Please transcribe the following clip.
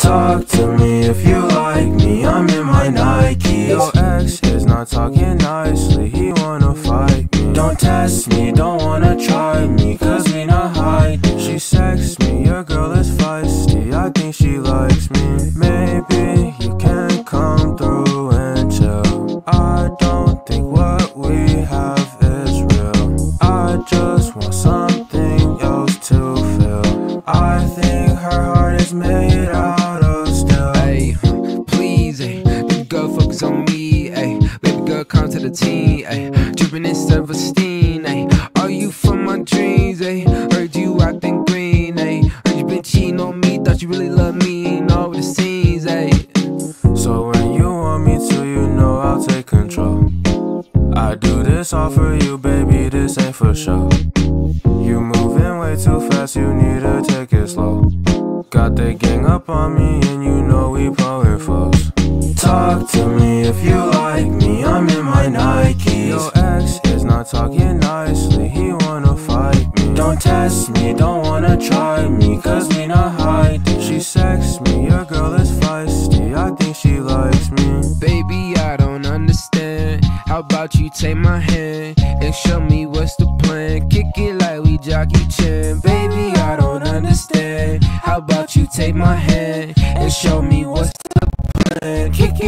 Talk to me if you like me, I'm in my Nikes. Your ex is not talking nicely, he wanna fight me. Don't test me, don't wanna try me, cause we not hiding. She texts me, your girl is feisty, I think she likes me. Maybe you can come through and chill. I don't think what we have is real. I just want something else to feel. I think her heart is made out of steel. Ay, please, ay, baby girl, focus on me, ay. Baby girl, come to the team, ay. Dripping in self-esteem, ay. Are you from my dreams, ay? Heard you acting green, ay. Heard you been cheating on me, thought you really loved me, and all the scenes, ay. So when you want me to, you know I'll take control. I do this all for you, baby, this ain't for show. You moving way too fast, you need to take it slow. Got the gang up on me and you know we power foes. Talk to me if you like me, I'm in my Nikes. Your ex is not talking nicely, he wanna fight me. Don't test me, don't wanna try me, cause we not hiding. She texts me, your girl is feisty, I think she likes me. Baby, I don't understand. How about you take my hand and show me what's the plan? Kick it like we Jackie Chan. Baby, I don't understand. How about you take my hand and show me what's the plan? Kick